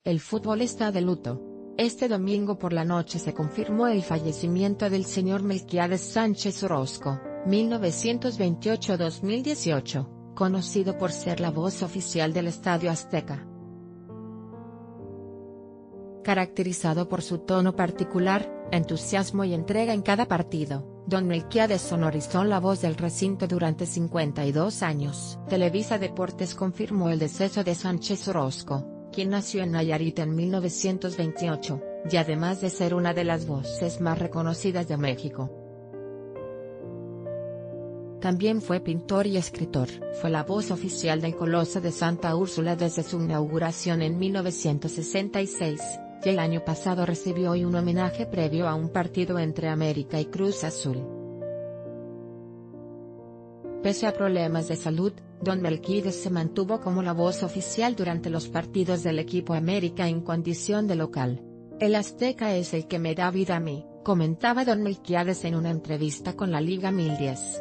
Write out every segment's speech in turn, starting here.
El fútbol está de luto. Este domingo por la noche se confirmó el fallecimiento del señor Melquiades Sánchez Orozco, 1928-2018, conocido por ser la voz oficial del Estadio Azteca. Caracterizado por su tono particular, entusiasmo y entrega en cada partido, don Melquiades sonorizó la voz del recinto durante 52 años. Televisa Deportes confirmó el deceso de Sánchez Orozco, quien nació en Nayarit en 1928, y además de ser una de las voces más reconocidas de México. También fue pintor y escritor. Fue la voz oficial del Coloso de Santa Úrsula desde su inauguración en 1966, y el año pasado recibió hoy un homenaje previo a un partido entre América y Cruz Azul. Pese a problemas de salud, don Melquiades se mantuvo como la voz oficial durante los partidos del equipo América en condición de local. El Azteca es el que me da vida a mí, comentaba don Melquiades en una entrevista con la Liga 1010.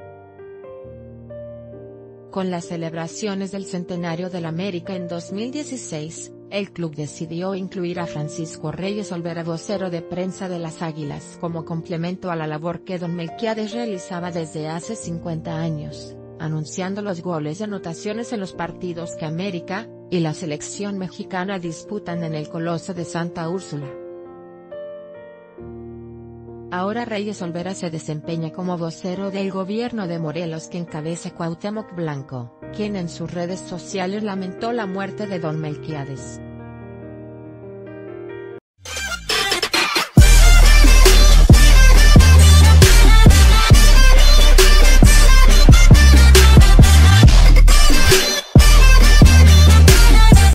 Con las celebraciones del centenario del América en 2016, el club decidió incluir a Francisco Reyes Olvera, vocero de prensa de las Águilas, como complemento a la labor que don Melquiades realizaba desde hace 50 años, anunciando los goles y anotaciones en los partidos que América y la selección mexicana disputan en el Coloso de Santa Úrsula. Ahora Reyes Olvera se desempeña como vocero del gobierno de Morelos que encabeza Cuauhtémoc Blanco, quien en sus redes sociales lamentó la muerte de don Melquiades.